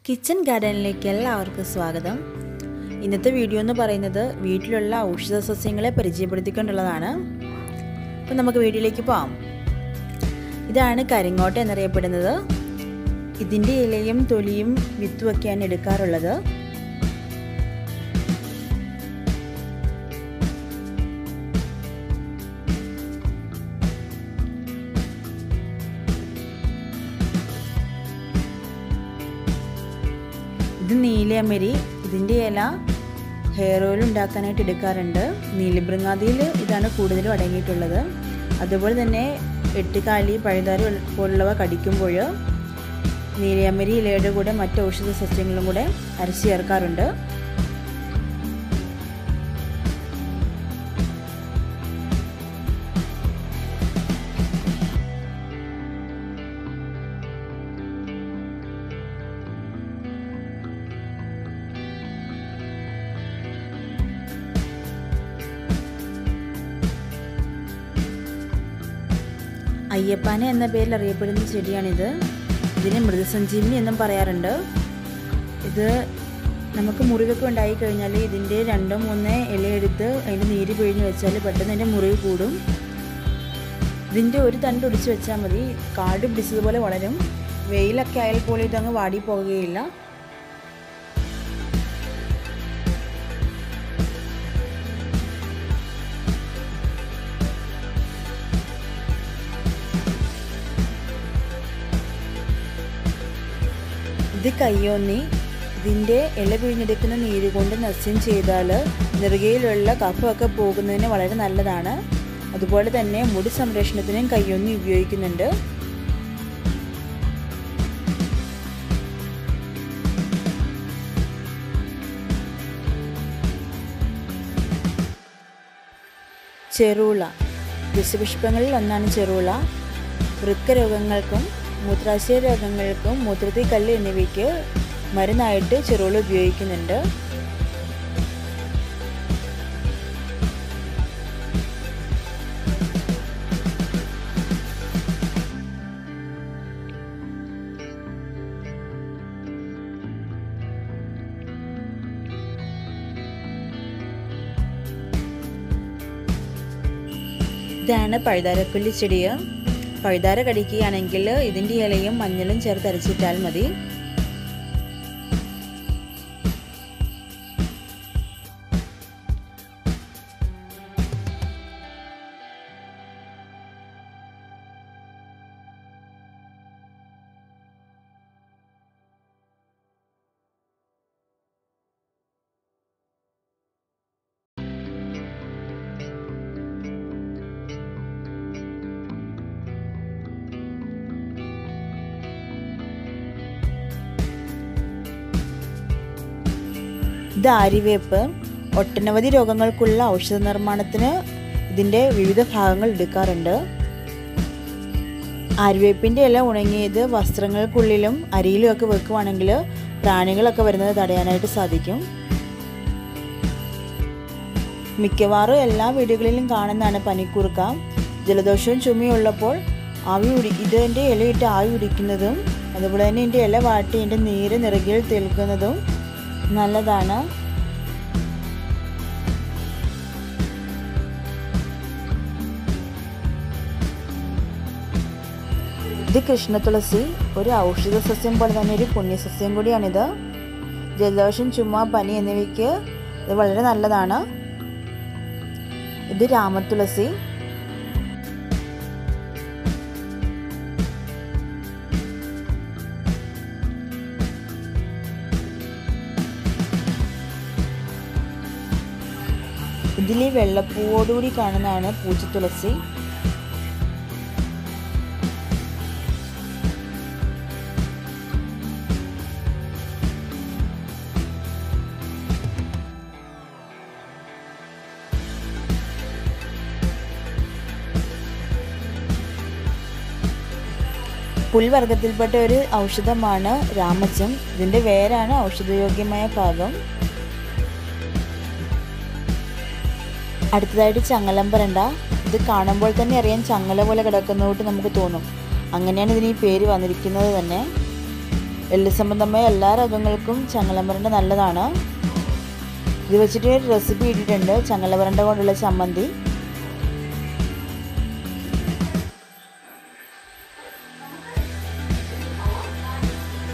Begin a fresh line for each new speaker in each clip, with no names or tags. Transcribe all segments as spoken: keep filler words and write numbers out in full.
Kitchen ഗാർഡനിലേക്ക് എല്ലാവർക്കും സ്വാഗതം. ഇന്നത്തെ വീഡിയോ എന്ന് പറയുന്നത് വീട്ടിലുള്ള ഔഷധ സസ്യങ്ങളെ പരിചയപ്പെടുത്തിക്കൊണ്ടുള്ളതാണ്. അപ്പോൾ നമുക്ക് വീഡിയോയിലേക്ക് പോകാം. ഇതാണ് കരിങ്ങോട്ട എന്നറിയപ്പെടുന്നത്. ഇതിൻ്റെ ഇലയും തൊലിയും വിത്തുമൊക്കെയാണ് എടുക്കാറുള്ളത്. ഇത് നീലയമരി. ഇതിൻ്റെ ഇല ഹെയർ ഓയിൽ ഉണ്ടാക്കാനായിട്ട് എടുക്കാറുണ്ട്. നീലിബൃങ്ങാതിയിൽ ഇതാണ് കൂടുതലും അടങ്ങിയിട്ടുള്ളത്. അതുപോലെ തന്നെ എട്ടുകാലി, പഴുതാര പോലുള്ളവ കടിക്കുമ്പോൾ നീലയമരി ഇലയുടെ കൂടെ മറ്റ് ഔഷധ സസ്യങ്ങളും കൂടെ അരച്ച് ചേർക്കാറുണ്ട്. അയ്യപ്പാന എന്ന പേരിൽ അറിയപ്പെടുന്ന ചെടിയാണിത്. ഇതിനെ മൃതസഞ്ജീവനി എന്നും പറയാറുണ്ട്. ഇത് നമുക്ക് മുറിവൊക്കെ ഉണ്ടായി കഴിഞ്ഞാൽ ഇതിൻ്റെ രണ്ടോ മൂന്നോ ഇലയെടുത്ത് അതിൻ്റെ നീര് പിഴിഞ്ഞ് വെച്ചാൽ പെട്ടെന്ന് അതിൻ്റെ മുറിവ് കൂടും. ഇതിൻ്റെ ഒരു തണ്ട് ഒടിച്ച് വെച്ചാൽ മതി, കാട് പിടിച്ചതുപോലെ വളരും. വെയിലൊക്കെ ആയാൽ പോലും ഇതങ്ങ് വാടി പോകുകയില്ല. ഇത് കയ്യോന്നി. ഇതിൻ്റെ ഇല പിഴിഞ്ഞെടുക്കുന്ന നീര് കൊണ്ട് നസ്യം ചെയ്താൽ നെറുകയിലുള്ള കഫമൊക്കെ പോകുന്നതിന് വളരെ നല്ലതാണ്. അതുപോലെ തന്നെ മുടി സംരക്ഷണത്തിനും കയ്യോന്നി ഉപയോഗിക്കുന്നുണ്ട്. ചെറുള. ദശപുഷ്പങ്ങളിൽ ഒന്നാണ് ചെറുള. വൃക്ക രോഗങ്ങൾക്കും മൂത്രാശയ രോഗങ്ങൾക്കും മൂത്രത്തിൽ കല്ല് എന്നിവയ്ക്ക് മരുന്നായിട്ട് ചെറുള ഉപയോഗിക്കുന്നുണ്ട്. ഇതാണ് പഴുതാരക്കൊല്ലി ചെടി. പഴുതാര കടിക്കുകയാണെങ്കിൽ ഇതിൻ്റെ ഇലയും മഞ്ഞളും ചേർത്ത് അരച്ചിട്ടാൽ മതി. ഇത് ആര്യവേപ്പ്. ഒട്ടനവധി രോഗങ്ങൾക്കുള്ള ഔഷധ നിർമ്മാണത്തിന് ഇതിൻ്റെ വിവിധ ഭാഗങ്ങൾ എടുക്കാറുണ്ട്. ആര്യവേപ്പിൻ്റെ ഇല ഉണങ്ങിയത് വസ്ത്രങ്ങൾക്കുള്ളിലും അരിയിലും ഒക്കെ വെക്കുവാണെങ്കിൽ പ്രാണികളൊക്കെ വരുന്നത് തടയാനായിട്ട് സാധിക്കും. മിക്കവാറും എല്ലാ വീടുകളിലും കാണുന്നതാണ് പനിക്കൂർക്ക. ജലദോഷവും ചുമയും ഉള്ളപ്പോൾ ആവി ഉടി ഇതിൻ്റെ ഇലയിട്ട് ആവി ഉടിക്കുന്നതും അതുപോലെ തന്നെ ഇതിൻ്റെ ഇല വാട്ടി ഇതിൻ്റെ നീര് നെറുകയിൽ തേൽക്കുന്നതും നല്ലതാണ്. ഇത് കൃഷ്ണതുളസി. ഒരു ഔഷധ സസ്യം പോലെ തന്നെ ഒരു പുണ്യസസ്യം കൂടിയാണിത്. ജലദോഷം, ചുമ, പനി എന്നിവയ്ക്ക് ഇത് വളരെ നല്ലതാണ്. ഇത് രാമതുളസി. ഇതിൽ വെള്ളപ്പൂവോടുകൂടി കാണുന്നതാണ് പൂച്ചത്തുളസി. പുൽവർഗത്തിൽപ്പെട്ട ഒരു ഔഷധമാണ് രാമച്ചം. ഇതിൻ്റെ വേരാണ് ഔഷധയോഗ്യമായ ഭാഗം. അടുത്തതായിട്ട് ചങ്ങലമ്പരണ്ട. ഇത് കാണുമ്പോൾ തന്നെ അറിയാൻ ചങ്ങല പോലെ കിടക്കുന്നതായിട്ട് നമുക്ക് തോന്നും. അങ്ങനെയാണ് ഇതിന് ഈ പേര് വന്നിരിക്കുന്നത് തന്നെ. എല്ല് സംബന്ധമായ എല്ലാ രോഗങ്ങൾക്കും ചങ്ങലമരണ്ട നല്ലതാണ്. ഇത് വെച്ചിട്ട് ഒരു റെസിപ്പി ഇട്ടിട്ടുണ്ട്, ചങ്ങലമരണ്ട കൊണ്ടുള്ള ചമ്മന്തി.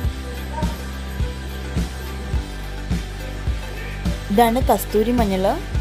ഇതാണ് കസ്തൂരി മഞ്ഞൾ.